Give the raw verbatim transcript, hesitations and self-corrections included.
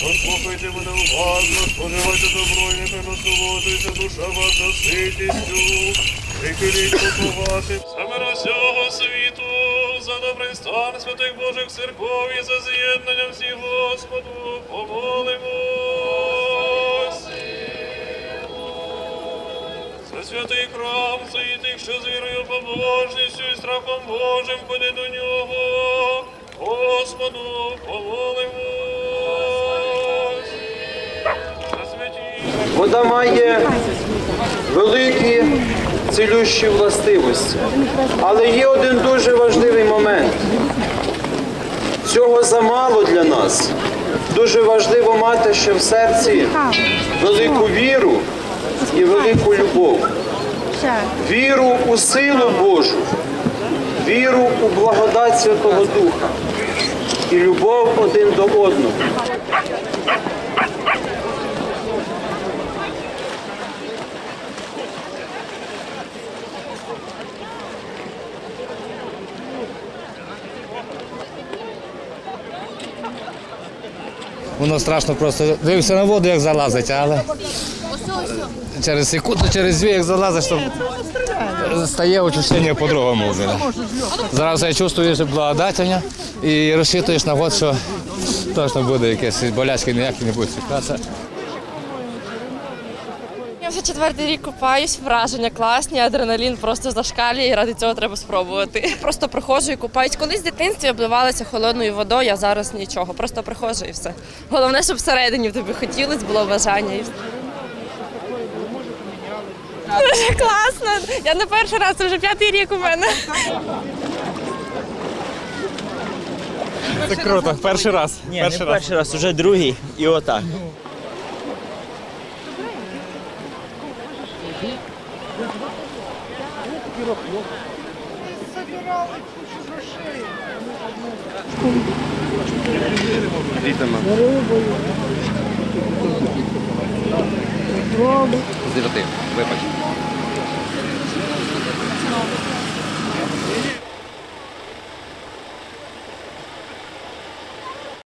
Послухайте мене уважно, споживайте добро і нехай насолоджується душа ваша ситістю. Прихиліть око ваші за мир усього світу, за добрий стан святих Божих церков і за з'єднання всіх Господу помолимось. За святий храм, за і тих, що з вірою, побожністю і страхом Божим ходять до нього, Господу помолимось. Вода має великі цілющі властивості, але є один дуже важливий момент. Цього замало для нас. Дуже важливо мати ще в серці велику віру і велику любов. Віру у силу Божу, віру у благодать Святого Духа і любов один до одного. Воно страшно просто. Дивився на воду, як залазить, але через секунду, через дві, як залазиш, то стає відчуття по-другому вже. Зараз я чувствую, що благодатення і розчитуєш на год, що точно буде якесь болячки, ніякі не будуть чекатися. Я вже четвертий рік купаюсь, враження класні, адреналін просто зашкалює і ради цього треба спробувати. Просто приходжу і купаюсь. Колись в дитинстві обливалася холодною водою, а зараз нічого, просто приходжу і все. Головне, щоб всередині в тебе хотілося, було бажання. І все. Дуже класно, я не перший раз, це вже п'ятий рік у мене. Це круто, перший раз. Ні, перший не раз. перший раз, вже другий і отак. З дев'яти, вибач.